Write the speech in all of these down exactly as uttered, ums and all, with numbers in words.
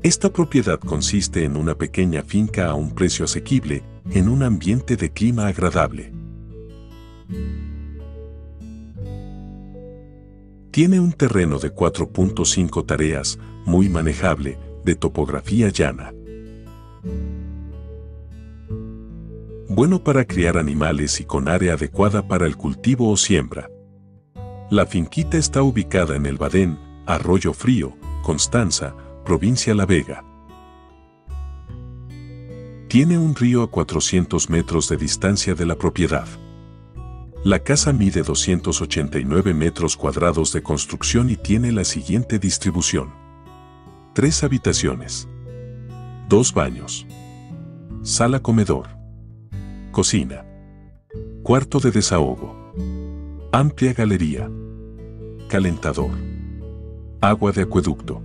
Esta propiedad consiste en una pequeña finca a un precio asequible, en un ambiente de clima agradable. Tiene un terreno de cuatro punto cinco tareas, muy manejable, de topografía llana. Bueno para criar animales y con área adecuada para el cultivo o siembra. La finquita está ubicada en el Badén, Arroyo Frío, Constanza, provincia La Vega. Tiene un río a cuatrocientos metros de distancia de la propiedad. La casa mide doscientos ochenta y nueve metros cuadrados de construcción y tiene la siguiente distribución. Tres habitaciones. Dos baños. Sala comedor. Cocina. Cuarto de desahogo. Amplia galería. Calentador. Agua de acueducto.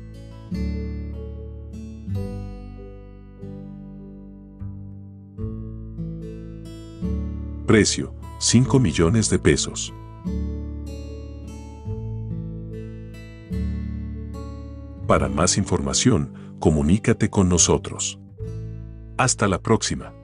Precio, cinco millones de pesos. Para más información, comunícate con nosotros. Hasta la próxima.